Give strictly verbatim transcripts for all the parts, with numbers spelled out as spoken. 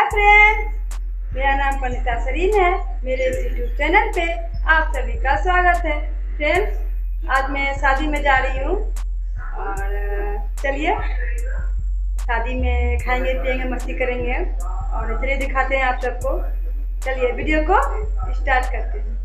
Friends, मेरा नाम पनिता सरीन है। मेरे इस यूट्यूब चैनल पे आप सभी का स्वागत है। फ्रेंड्स, आज मैं शादी में जा रही हूँ और चलिए शादी में खाएंगे पिएंगे मस्ती करेंगे और चलिए दिखाते हैं आप सबको। चलिए वीडियो को स्टार्ट करते हैं।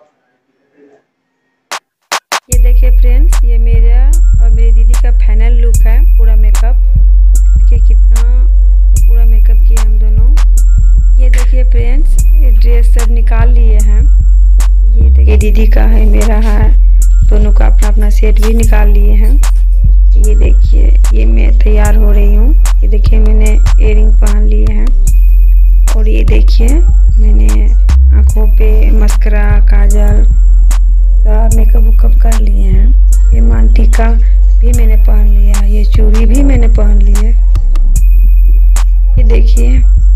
ये देखिए फ्रेंड्स, ये मेरा और मेरी दीदी का फाइनल लुक है। पूरा मेकअप देखिए, कितना पूरा मेकअप किए हम दोनों। ये देखिए फ्रेंड्स, ये ड्रेस सब निकाल लिए हैं। ये देखिए दीदी का है, मेरा है, दोनों का अपना अपना सेट भी निकाल लिए हैं। ये देखिए, ये मैं तैयार हो रही हूँ। ये देखिए मैंने इयररिंग पहन लिए हैं और ये देखिए मैंने आँखों पे मस्करा काजल सब मेकअप वेकअप कर लिए हैं। ये मान टीका भी मैंने पहन लिया, ये चूड़ी भी मैंने पहन ली है। ये देखिए,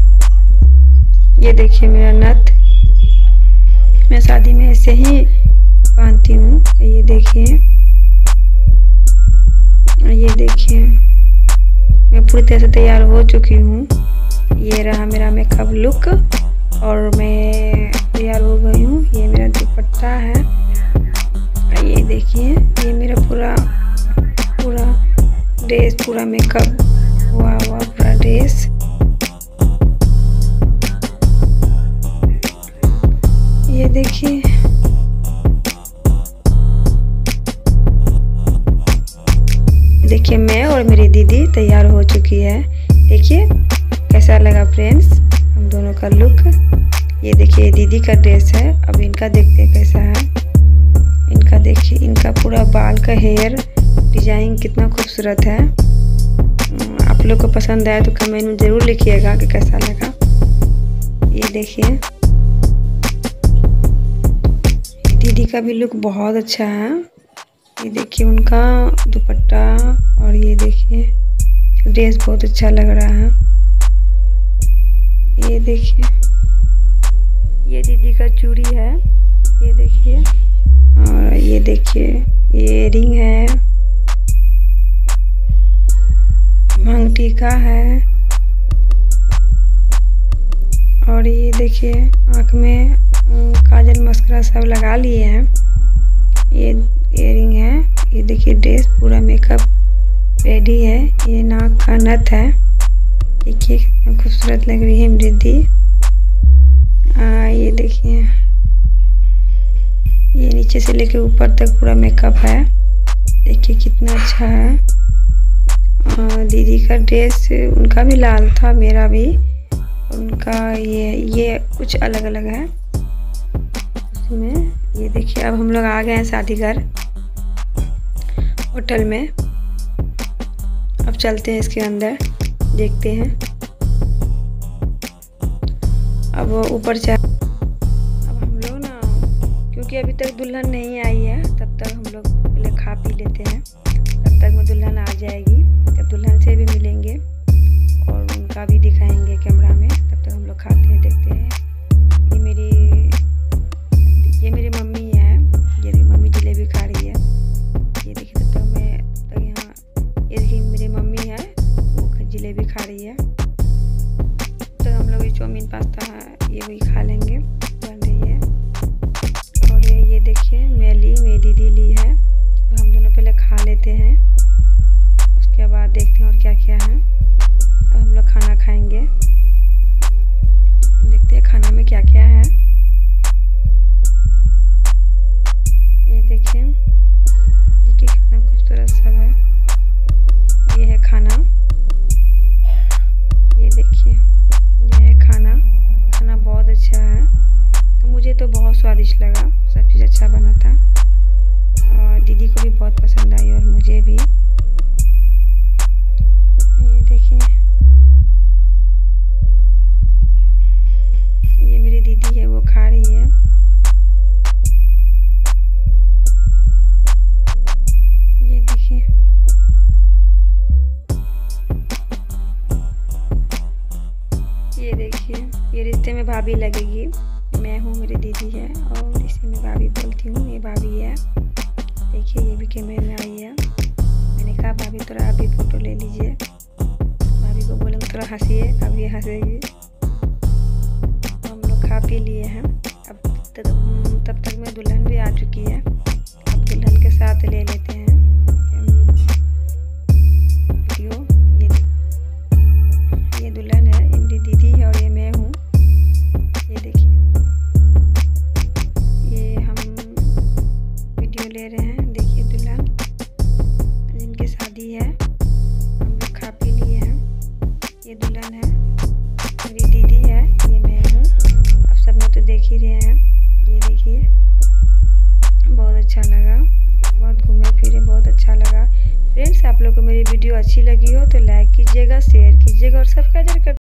ये देखिए मेरा नथ, मैं शादी में ऐसे ही पहनती हूँ। ये देखिए, ये देखिए मैं पूरी तरह से तैयार हो चुकी हूँ। ये रहा मेरा मेकअप लुक और मैं तैयार हो गई हूँ। ये मेरा दुपट्टा है। ये देखिए, ये मेरा पूरा पूरा ड्रेस, पूरा मेकअप हुआ हुआ पूरा ड्रेस। ये देखिए, देखिए मैं और मेरी दीदी तैयार हो चुकी है। देखिए कैसा लगा फ्रेंड्स हम दोनों का लुक। ये देखिए दीदी का ड्रेस है। अब इनका देखते हैं कैसा है। इनका देखिए, इनका पूरा बाल का हेयर डिजाइन कितना खूबसूरत है। आप लोग को पसंद आया तो कमेंट में ज़रूर लिखिएगा कि कैसा लगा। ये देखिए दीदी का भी लुक बहुत अच्छा है। ये देखिए उनका दुपट्टा और ये देखिए ड्रेस बहुत अच्छा लग रहा है। ये देखिए, ये दीदी का चूड़ी है। ये देखिए, और ये देखिए ये रिंग है, मांग टीका है और ये देखिए आँख में काजल मस्करा सब लगा लिए हैं। ये इयररिंग है। ये देखिए ड्रेस पूरा मेकअप रेडी है। ये नाक का नथ है। देखिए कितना खूबसूरत लग रही है मेरी दीदी। ये देखिए, ये नीचे से लेके ऊपर तक पूरा मेकअप है। देखिए कितना अच्छा है। और दीदी का ड्रेस उनका भी लाल था, मेरा भी। उनका ये ये कुछ अलग अलग है उसमें। ये देखिए अब हम लोग आ गए हैं शादी घर होटल में। अब चलते हैं इसके अंदर, देखते हैं। अब ऊपर चल अब हम लोग ना, क्योंकि अभी तक दुल्हन नहीं आई है, तब तक हम लोग पहले खा पी लेते हैं। तब तक में दुल्हन आ जाएगी, तब दुल्हन से भी मिलेंगे और उनका भी दिखाएंगे कैमरा में। तब तक हम लोग खाते हैं, देखते हैं। ये मेरी ये मेरी मम्मी है। ये देखिए मम्मी जलेबी खा रही है। ये देखिए तब तक मैं तब यहाँ ये देखिए मेरी मम्मी है, वो जलेबी खा रही है। तो हम लोग ये चाउमीन पास्ता है, ये वही खा लेंगे, बन रही है। और ये ये देखिए मैं ली, मेरी दीदी ली है। तो हम दोनों पहले खा लेते हैं, उसके बाद देखते हैं और क्या क्या है। अब हम लोग खाना खाएंगे, देखते हैं खाना में क्या क्या है। ये देखिए, देखिए कितना खूबसूरत सब है। ये है खाना। ये देखिए ये है खाना। खाना बहुत अच्छा है, मुझे तो बहुत स्वादिष्ट लगा। सब चीज़ अच्छा बना था और दीदी को भी बहुत पसंद आई और मुझे भी। ये देखिए, ये मेरी दीदी है, वो खा रही है। ये देखिए, ये देखिए ये रिश्ते में भाभी लगेगी। मैं हूँ, मेरी दीदी है और इसे मैं भाभी बोलती हूँ। ये भाभी है। देखिए ये भी कैमरे में आई है। मैंने कहा भाभी थोड़ा अभी फ़ोटो ले लीजिए। भाभी को बोलेंगे थोड़ा हंसिए, अब ये हंसेगी। खा पी लिए हैं। अब तब तक में दुल्हन भी आ चुकी है। अब दुल्हन के साथ ले लेते हैं वीडियो। ये ये दुल्हन है, ये मेरी दीदी है और ये मैं हूँ। ये देखिए, ये हम वीडियो ले रहे हैं। देखिए दुल्हन जिनकी शादी है, हम लोग खा पी लिए हैं। ये दुल्हन है, मेरी दीदी है, ये मैं हूँ। आप सब में तो देख ही रहे हैं। ये देखिए, बहुत अच्छा लगा, बहुत घूमे फिरे, बहुत अच्छा लगा। फ्रेंड्स, आप लोग को मेरी वीडियो अच्छी लगी हो तो लाइक कीजिएगा, शेयर कीजिएगा और सब्सक्राइब कर